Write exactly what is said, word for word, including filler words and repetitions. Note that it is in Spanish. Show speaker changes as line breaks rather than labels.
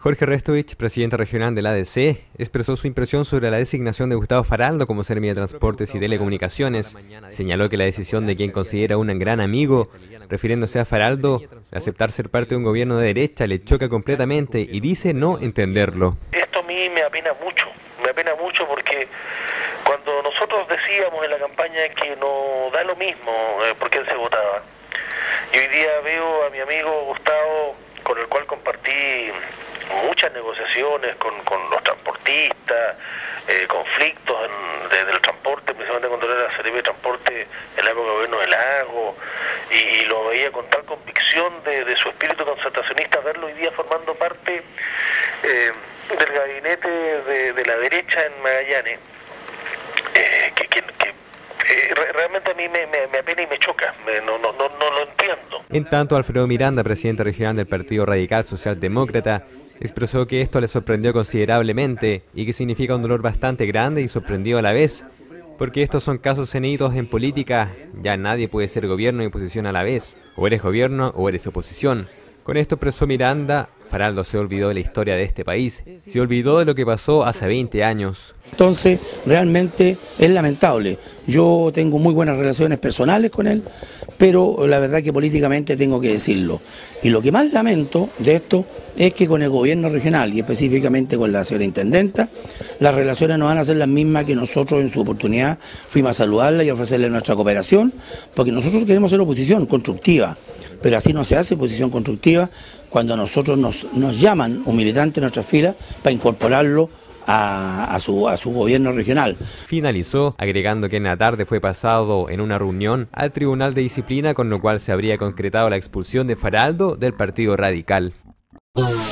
Jorge Restovich, presidente regional de la A D C, expresó su impresión sobre la designación de Gustavo Faraldo como Seremi de Transportes y Telecomunicaciones. Señaló que la decisión de quien considera un gran amigo, refiriéndose a Faraldo, de aceptar ser parte de un gobierno de derecha, le choca completamente y dice no entenderlo.
Esto a mí me apena mucho, me apena mucho porque cuando nosotros decíamos en la campaña que no da lo mismo eh, por quién se votaba, y hoy día veo a mi amigo Gustavo, con el cual compartí muchas negociaciones con, con los transportistas, eh, conflictos en, de, del transporte, principalmente cuando era la Seremi de Transporte en la época del gobierno de Lago, y, y lo veía con tal convicción de, de su espíritu concertacionista, verlo hoy día formando parte eh, del gabinete de, de la derecha en Magallanes, eh, que, que, que eh, realmente a mí me, me, me apena y me choca, me, no, no, no, no lo entiendo.
En tanto, Alfredo Miranda, presidente regional del Partido Radical Socialdemócrata, expresó que esto le sorprendió considerablemente y que significa un dolor bastante grande y sorprendido a la vez, porque estos son casos cenidos en política, ya nadie puede ser gobierno y oposición a la vez, o eres gobierno o eres oposición. Con esto expresó Miranda, Faraldo se olvidó de la historia de este país, se olvidó de lo que pasó hace veinte años.
Entonces, realmente es lamentable. Yo tengo muy buenas relaciones personales con él, pero la verdad que políticamente tengo que decirlo. Y lo que más lamento de esto es que con el gobierno regional y específicamente con la señora intendenta, las relaciones no van a ser las mismas que nosotros en su oportunidad fuimos a saludarla y ofrecerle nuestra cooperación, porque nosotros queremos ser oposición constructiva. Pero así no se hace oposición constructiva cuando a nosotros nos, nos llaman un militante en nuestras filas para incorporarlo a, a, su, a su gobierno regional.
Finalizó agregando que en la tarde fue pasado en una reunión al Tribunal de Disciplina, con lo cual se habría concretado la expulsión de Faraldo del Partido Radical.